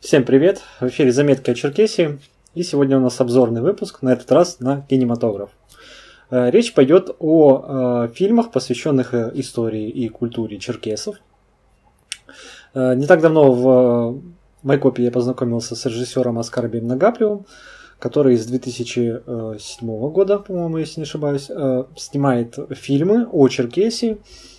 Всем привет! В эфире «Заметки о Черкесии». И сегодня у нас обзорный выпуск, на этот раз на кинематограф. Речь пойдет о фильмах, посвященных истории и культуре черкесов. Не так давно в Майкопе я познакомился с режиссером Аскарбием Нагаплевым, который с 2007 года, по-моему, если не ошибаюсь, снимает фильмы о Черкесии,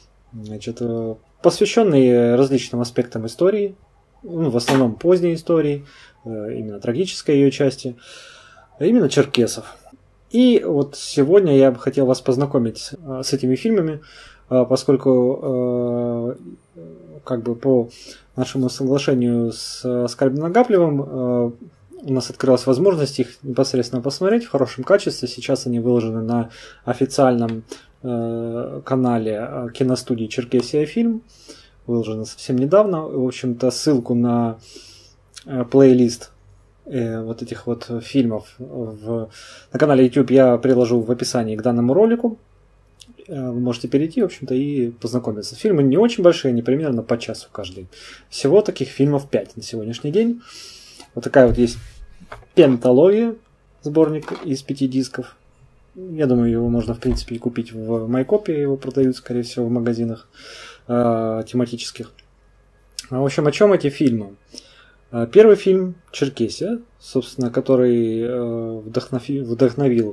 посвященные различным аспектам истории, в основном поздней истории, именно трагической ее части, именно черкесов. И вот сегодня я бы хотел вас познакомить с этими фильмами, поскольку по нашему соглашению с Аскарбием Нагаплевым у нас открылась возможность их непосредственно посмотреть в хорошем качестве. Сейчас они выложены на официальном канале киностудии «Черкесия Фильм». Выложено совсем недавно. В общем-то, ссылку на плейлист вот этих вот фильмов на канале YouTube я приложу в описании к данному ролику. Вы можете перейти, в общем-то, и познакомиться. Фильмы не очень большие, они примерно по часу каждый. Всего таких фильмов 5 на сегодняшний день. Вот такая вот есть пенталогия, сборник из 5 дисков. Я думаю, его можно, в принципе, и купить в Майкопе. Его продают, скорее всего, в магазинах тематических. В общем, о чем эти фильмы? Первый фильм «Черкесия», собственно, который вдохновил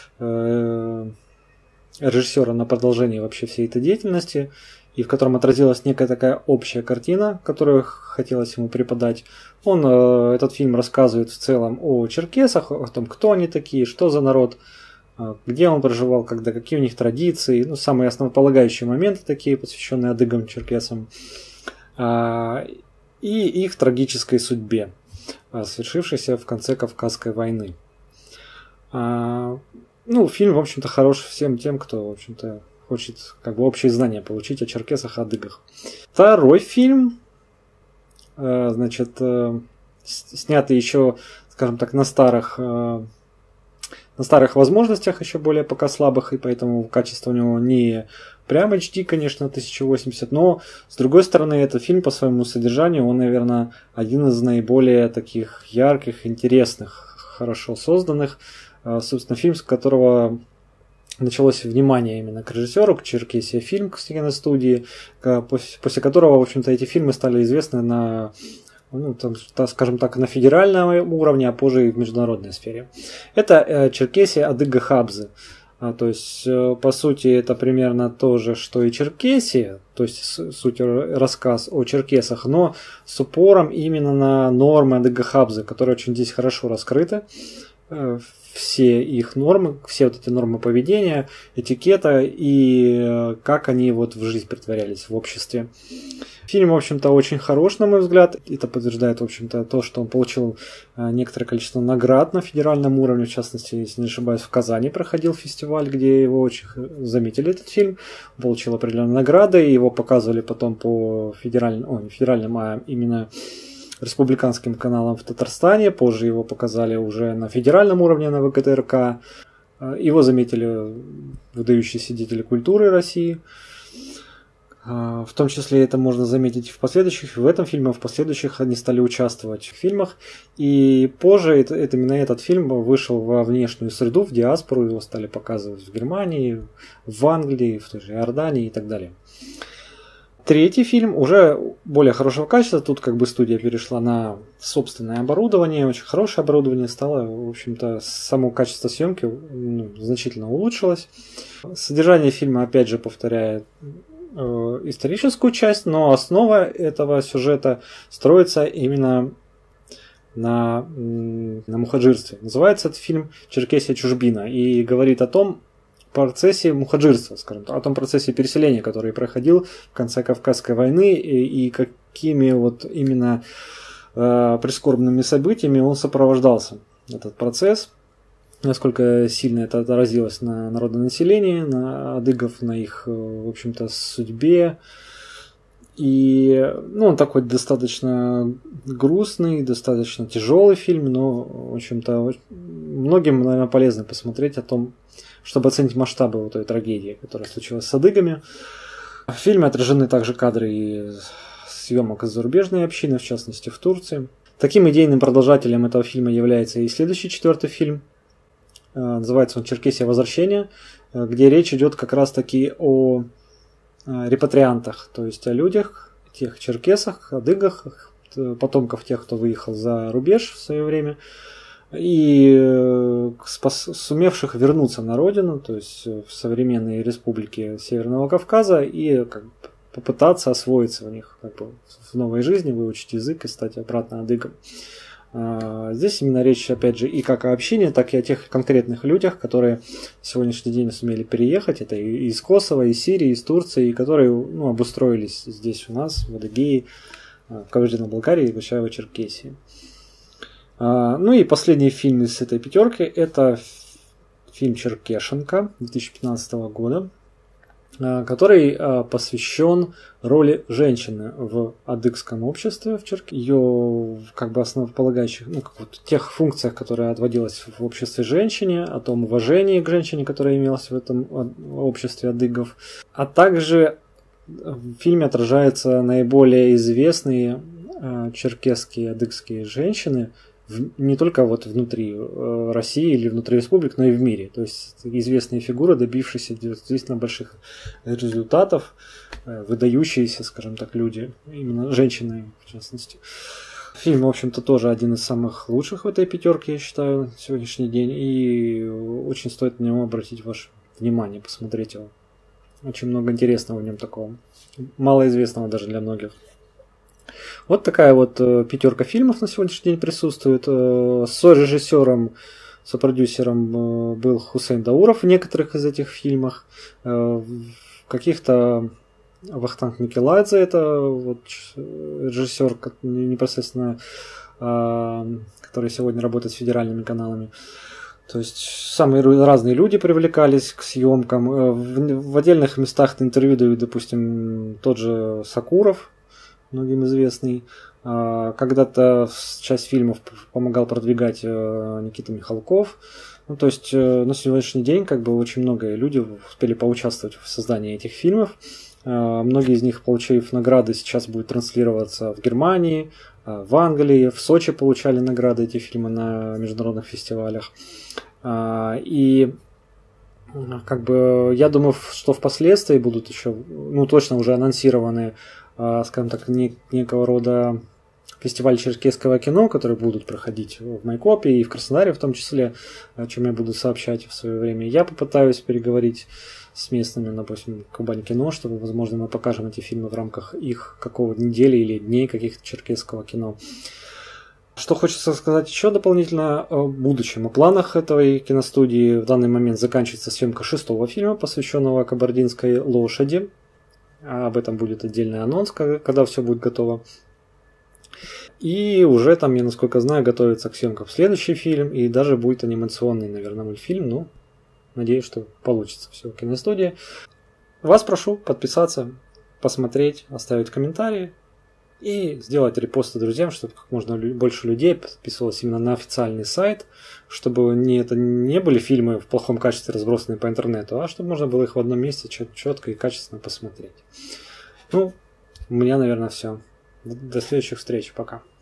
режиссера на продолжение вообще всей этой деятельности, и в котором отразилась некая такая общая картина, которую хотелось ему преподать. Этот фильм рассказывает в целом о черкесах, о том, кто они такие, что за народ, где он проживал, какие у них традиции, самые основополагающие моменты такие, посвященные адыгам, черкесам, и их трагической судьбе, свершившейся в конце Кавказской войны. Фильм, в общем-то, хорош всем тем, кто, в общем-то, хочет общие знания получить о черкесах и адыгах. Второй фильм, снятый еще, скажем так, на старых возможностях, еще более пока слабых, и поэтому качество у него не прям HD, конечно, 1080, но, с другой стороны, этот фильм по своему содержанию, он, наверное, один из наиболее таких ярких, интересных, хорошо созданных. Собственно, фильм, с которого началось внимание именно к режиссеру, к Черкесия Фильм, к киностудии, после которого, в общем-то, эти фильмы стали известны на, скажем так, на федеральном уровне, а позже и в международной сфере. Это Черкесия Адыга Хабзы. То есть, по сути, это примерно то же, что и Черкесия, то есть, суть рассказ о черкесах, но с упором именно на нормы Адыга Хабзы, которые очень здесь хорошо раскрыты. Все их нормы, все вот эти нормы поведения, этикета и как они в жизнь притворялись в обществе. Фильм, в общем-то, очень хорош, на мой взгляд. Это подтверждает, в общем-то, то, что он получил некоторое количество наград на федеральном уровне. В частности, если не ошибаюсь, в Казани проходил фестиваль, где его очень заметили, этот фильм. Он получил определенные награды, и его показывали потом по именно республиканским каналам в Татарстане. Позже его показали уже на федеральном уровне на ВГТРК. Его заметили выдающиеся деятели культуры России. В том числе это можно заметить в этом фильме, в последующих они стали участвовать в фильмах. И позже именно этот фильм вышел во внешнюю среду, в диаспору. Его стали показывать в Германии, в Англии, в той же Иордании и так далее. Третий фильм уже более хорошего качества. Тут студия перешла на собственное оборудование. Очень хорошее оборудование стало. В общем-то, само качество съемки значительно улучшилось. Содержание фильма, опять же, повторяет историческую часть, но основа этого сюжета строится именно на мухаджирстве. Называется этот фильм «Черкесия чужбина» и говорит о том процессе мухаджирства, скажем так, о том процессе переселения, который проходил в конце Кавказской войны и какими именно прискорбными событиями он сопровождался, этот процесс, насколько сильно это отразилось на народном населении, на адыгов, на их, в общем-то, судьбе. И он такой достаточно грустный, достаточно тяжелый фильм, но, в общем-то, многим, наверное, полезно посмотреть о том, чтобы оценить масштабы той трагедии, которая случилась с адыгами. В фильме отражены также кадры и съемок из зарубежной общины, в частности в Турции. Таким идейным продолжателем этого фильма является и следующий, 4-й фильм. Называется он «Черкесия. Возвращение», где речь идет как раз таки о репатриантах, то есть о людях, тех черкесах, адыгах, потомков тех, кто выехал за рубеж в свое время, и сумевших вернуться на родину, то есть в современные республики Северного Кавказа, и как бы попытаться освоиться в них как бы в новой жизни, выучить язык и стать обратно адыгом. Здесь именно речь, опять же, и как о общине, так и о тех конкретных людях, которые в сегодняшний день сумели переехать. Это и из Косово, из Сирии, из Турции, которые обустроились здесь у нас, в Адыгее, в Кабардино-Балкарии и Карачаево-Черкесии. Ну и последний фильм из этой пятерки — это фильм «Черкешенка» 2015 года, который посвящен роли женщины в адыгском обществе, ее как бы основополагающих, тех функциях, которые отводилось в обществе женщине, о том уважении к женщине, которое имелось в этом обществе адыгов, а также в фильме отражаются наиболее известные черкесские, адыгские женщины, не только вот внутри России или внутри республик, но и в мире. То есть известные фигуры, добившиеся действительно больших результатов, выдающиеся, скажем так, люди, именно женщины в частности. Фильм, в общем-то, тоже один из самых лучших в этой пятерке, я считаю, на сегодняшний день. И очень стоит на него обратить ваше внимание, посмотреть его. Очень много интересного в нем такого. Малоизвестного даже для многих. Вот такая вот пятерка фильмов на сегодняшний день присутствует. Сорежиссером, сопродюсером был Хусейн Дауров в некоторых из этих фильмах. В каких-то Вахтанг Микеладзе, это вот режиссер непосредственно, который сегодня работает с федеральными каналами. То есть самые разные люди привлекались к съемкам. В отдельных местах интервью дают, допустим, тот же Сакуров, многим известный. Когда-то часть фильмов помогал продвигать Никита Михалков. То есть на сегодняшний день как бы очень много людей успели поучаствовать в создании этих фильмов. Многие из них, получив награды, сейчас будут транслироваться в Германии, в Англии, в Сочи получали награды эти фильмы на международных фестивалях. И как бы я думаю, что впоследствии будут еще, точно уже анонсированы, скажем так, некого рода фестиваль черкесского кино, которые будут проходить в Майкопе и в Краснодаре в том числе, о чем я буду сообщать в свое время. Я попытаюсь переговорить с местными, допустим, Кубань кино, чтобы, возможно, мы покажем эти фильмы в рамках их какого-то недели или дней каких-то черкесского кино. Что хочется сказать еще дополнительно о будущем, о планах этой киностудии. В данный момент заканчивается съемка 6-го фильма, посвященного кабардинской лошади. Об этом будет отдельный анонс, когда все будет готово. И уже там, я насколько знаю, готовится к съемкам следующий фильм, и даже будет анимационный, наверное, мультфильм. Ну, надеюсь, что получится все в киностудии. Вас прошу подписаться, посмотреть, оставить комментарии и сделать репосты друзьям, чтобы как можно больше людей подписывалось именно на официальный сайт, чтобы это не были фильмы в плохом качестве разбросанные по интернету, а чтобы можно было их в одном месте четко и качественно посмотреть. У меня, наверное, все. До следующих встреч. Пока.